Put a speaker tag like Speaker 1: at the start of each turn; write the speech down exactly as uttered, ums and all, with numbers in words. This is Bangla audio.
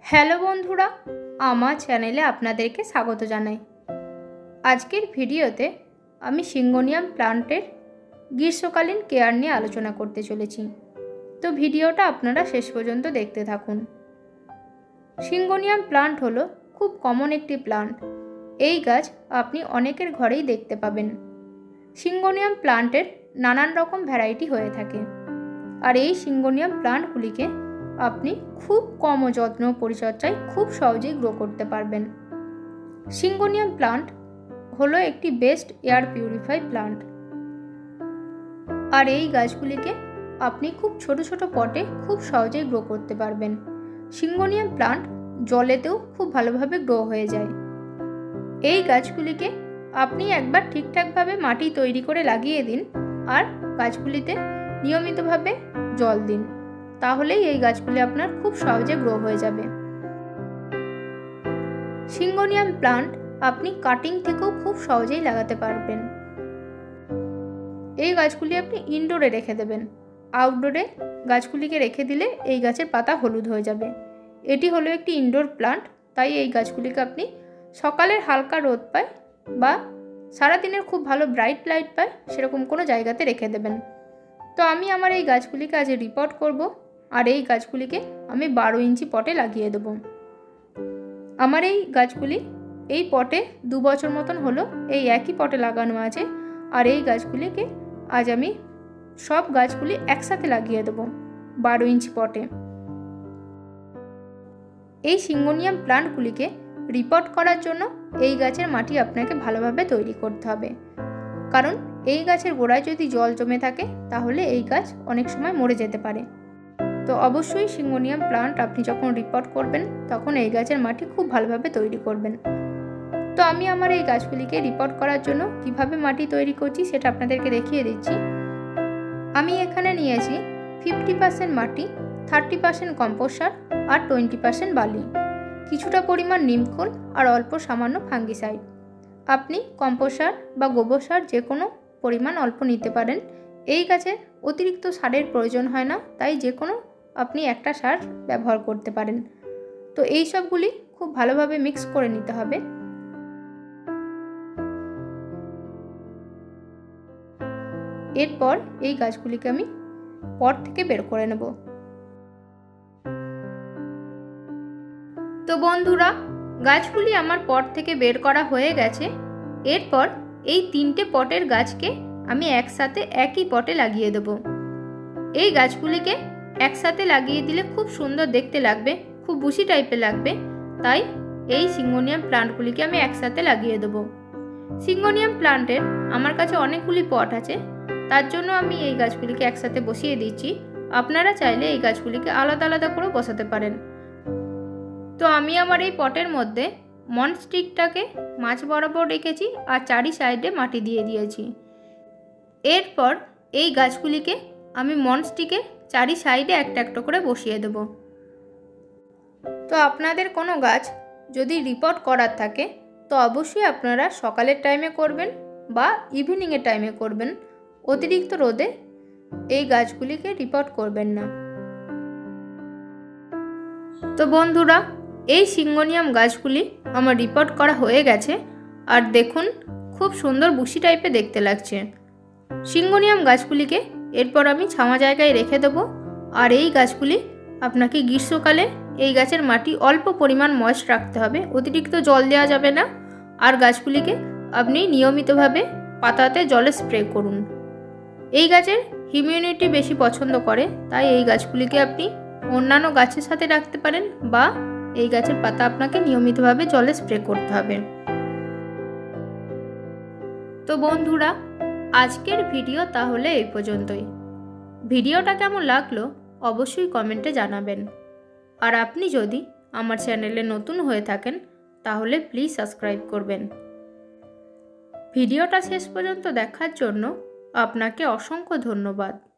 Speaker 1: হ্যালো বন্ধুরা, আমার চ্যানেলে আপনাদেরকে স্বাগত জানাই। আজকের ভিডিওতে আমি সিঙ্গোনিয়াম প্লান্টের গ্রীষ্মকালীন কেয়ার নিয়ে আলোচনা করতে চলেছি। তো ভিডিওটা আপনারা শেষ পর্যন্ত দেখতে থাকুন। সিঙ্গোনিয়াম প্লান্ট হলো খুব কমন একটি প্লান্ট। এই গাছ আপনি অনেকের ঘরেই দেখতে পাবেন। সিঙ্গোনিয়াম প্লান্টের নানান রকম ভ্যারাইটি হয়ে থাকে, আর এই সিঙ্গোনিয়াম প্লান্টগুলিকে আপনি খুব কম যত্ন পরিচর্যায় খুব সহজেই গ্রো করতে পারবেন। সিঙ্গোনিয়াম প্লান্ট হলো একটি বেস্ট এয়ার পিউরিফাই প্লান্ট, আর এই গাছগুলিকে আপনি খুব ছোট ছোট পটে খুব সহজেই গ্রো করতে পারবেন। সিঙ্গোনিয়াম প্লান্ট জলেতেও খুব ভালোভাবে গ্রো হয়ে যায়। এই গাছগুলিকে আপনি একবার ঠিকঠাকভাবে মাটি তৈরি করে লাগিয়ে দিন, আর গাছগুলিতে নিয়মিতভাবে জল দিন, তাহলেই এই গাছগুলি আপনার খুব সহজে গ্রো হয়ে যাবে। সিঙ্গোনিয়াম প্লান্ট আপনি কাটিং থেকেও খুব সহজেই লাগাতে পারবেন। এই গাছগুলি আপনি ইনডোরে রেখে দেবেন। আউটডোরে গাছগুলিকে রেখে দিলে এই গাছের পাতা হলুদ হয়ে যাবে। এটি হলো একটি ইনডোর প্লান্ট, তাই এই গাছগুলিকে আপনি সকালের হালকা রোদ পায় বা সারাদিনের খুব ভালো ব্রাইট লাইট পায় সেরকম কোনো জায়গাতে রেখে দেবেন। তো আমি আমার এই গাছগুলিকে আজ রিপোর্ট করব, আর এই গাছগুলিকে আমি বারো ইঞ্চি পটে লাগিয়ে দেব। আমার এই গাছগুলি এই পটে দু বছর মতন হলো এই একই পটে লাগানো আছে, আর এই গাছগুলিকে আজ আমি সব গাছগুলি একসাথে লাগিয়ে দেব বারো ইঞ্চি পটে। এই সিঙ্গোনিয়াম প্লান্টগুলিকে রিপোর্ট করার জন্য এই গাছের মাটি আপনাকে ভালোভাবে তৈরি করতে হবে, কারণ এই গাছের গোড়ায় যদি জল জমে থাকে তাহলে এই গাছ অনেক সময় মরে যেতে পারে। তো অবশ্যই সিঙ্গোনিয়াম প্লান্ট আপনি যখন রিপোর্ট করবেন তখন এই গাছের মাটি খুব ভালোভাবে তৈরি করবেন। তো আমি আমার এই গাছগুলিকে রিপোর্ট করার জন্য কিভাবে মাটি তৈরি করছি সেটা আপনাদেরকে দেখিয়ে দিচ্ছি। আমি এখানে নিয়েছি ফিফটি পার্সেন্ট মাটি, থার্টি পার্সেন্ট কম্পোস্ট সার আর টোয়েন্টি পার্সেন্ট বালি, কিছুটা পরিমাণ নিমখোল আর অল্প সামান্য ফাঙ্গিসাইড। আপনি কম্পোস্ট সার বা গোবর সার যে কোনো পরিমাণ অল্প নিতে পারেন। এই গাছে অতিরিক্ত সারের প্রয়োজন হয় না, তাই যে কোনো আপনি একটা সার ব্যবহার করতে পারেন। তো এই সবগুলি খুব ভালোভাবে মিক্স করে নিতে হবে। এরপর এই গাছগুলিকে আমি পট থেকে বের করে নেব। তো বন্ধুরা, গাছগুলি আমার পট থেকে বের করা হয়ে গেছে। এরপর এই তিনটে পটের গাছকে আমি একসাথে একই পটে লাগিয়ে দেব। এই গাছগুলিকে একসাথে লাগিয়ে দিলে খুব সুন্দর দেখতে লাগবে, খুব বুশি টাইপের লাগবে, তাই এই সিঙ্গোনিয়াম প্লান্টগুলিকে আমি একসাথে লাগিয়ে দেব। সিঙ্গোনিয়াম প্লান্টের আমার কাছে অনেকগুলি পট আছে, তার জন্য আমি এই গাছগুলিকে একসাথে বসিয়ে দিচ্ছি। আপনারা চাইলে এই গাছগুলিকে আলাদা আলাদা করে বসাতে পারেন। তো আমি আমার এই পটের মধ্যে মনস্টিকটাকে মাছ বরাবর রেখেছি আর চারি সাইডে মাটি দিয়ে দিয়েছি। এরপর এই গাছগুলিকে আমি মনস্টিকের চারি সাইডে একটা একটা করে বসিয়ে দেব। তো আপনাদের কোনো গাছ যদি রিপোর্ট করার থাকে তো অবশ্যই আপনারা সকালের টাইমে করবেন বা ইভিনিংয়ের টাইমে করবেন। অতিরিক্ত রোদে এই গাছগুলিকে রিপোর্ট করবেন না। তো বন্ধুরা, এই সিঙ্গোনিয়াম গাছগুলি আমার রিপোর্ট করা হয়ে গেছে, আর দেখুন খুব সুন্দর বুশি টাইপে দেখতে লাগছে। সিঙ্গোনিয়াম গাছগুলিকে এরপর আমি ছাওয়া জায়গায় রেখে দেব। আর এই গাছগুলি আপনাকে গ্রীষ্মকালে এই গাছের মাটি অল্প পরিমাণ ময়েস্ট রাখতে হবে, অতিরিক্ত জল দেওয়া যাবে না। আর গাছগুলিকে আপনি নিয়মিতভাবে পাতাতে জলে স্প্রে করুন। এই গাছের হিউমিডিটি বেশি পছন্দ করে, তাই এই গাছগুলিকে আপনি অন্যান্য গাছের সাথে রাখতে পারেন, বা এই গাছের পাতা আপনাকে নিয়মিতভাবে জলে স্প্রে করতে হবে। তো বন্ধুরা, আজকের ভিডিও তাহলে এই পর্যন্তই। ভিডিওটা কেমন লাগলো অবশ্যই কমেন্টে জানাবেন। আর আপনি যদি আমার চ্যানেলে নতুন হয়ে থাকেন তাহলে প্লিজ সাবস্ক্রাইব করবেন। ভিডিওটা শেষ পর্যন্ত দেখার জন্য আপনাকে অসংখ্য ধন্যবাদ।